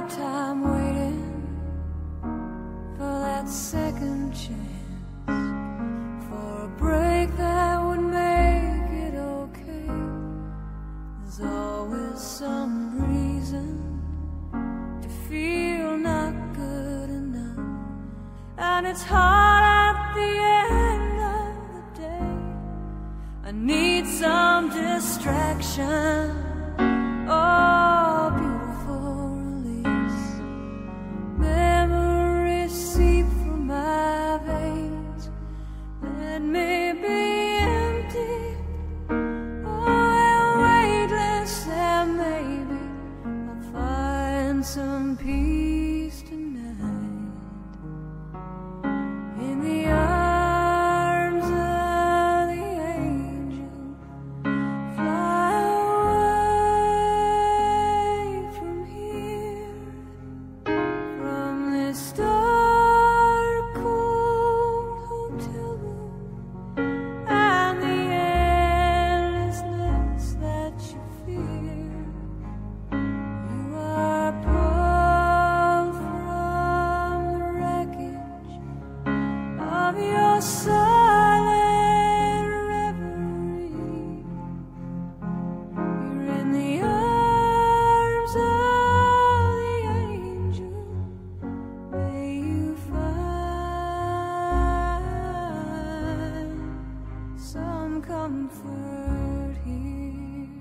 hard time waiting for that second chance, for a break that would make it okay. There's always some reason to feel not good enough, and it's hard at the end of the day. I need some distraction. Oh, beautiful release. Memories seep from my veins. Let me be empty. Oh, weightless, and maybe I'll find some peace tonight in the arms of the angel. Fly away from here, from this dark, cold hotel room, and the endlessness that you fear. You are pulled from the wreckage of your silent reverie. You're in the arms of the angel. May you find some comfort here.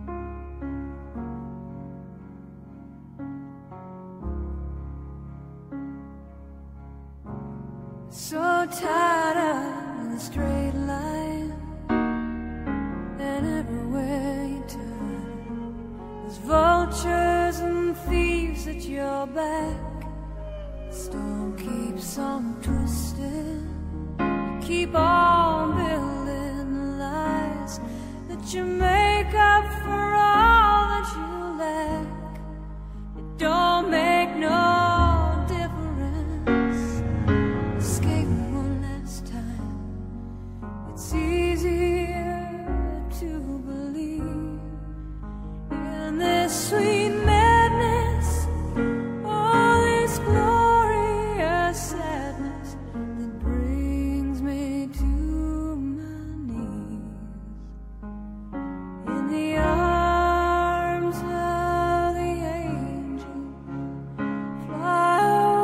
So tired of the straight line, and everywhere you turn, there's vultures and thieves at your back. The storm keeps on twisting. You keep on building the lies that you make up for all that you lack. It don't make no difference. Escape one last time. It's easier to believe in this sweet madness, all this glorious sadness that brings me to my knees. In the arms of the angel, fly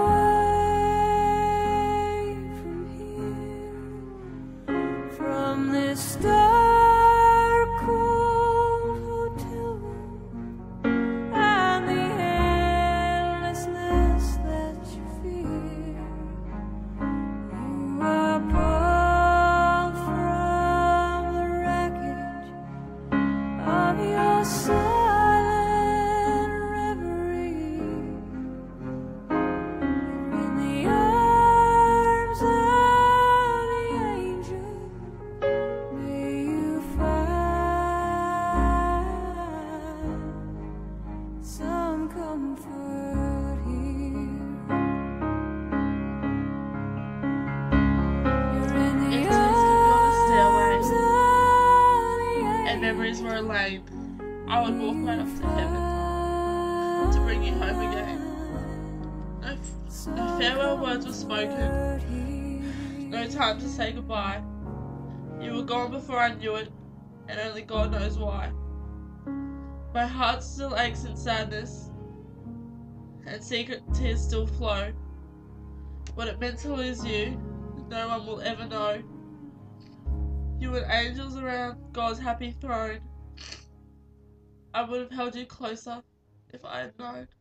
away from here, from this dark, cold hotel room, and the endlessness that you fear. You are pulled from the wreckage of your silent reverie. You're in the arms of the angel. May you find some comfort here. You're in the It takes me on a stairway, arms of the and memories were a lane. I would walk right up to heaven to bring you home again. No farewell words were spoken, no time to say goodbye. You were gone before I knew it, and only God knows why. My heart still aches in sadness, and secret tears still flow. What it meant to lose you, no one will ever know. You and angels around God's happy throne. I would have held you closer if I had known.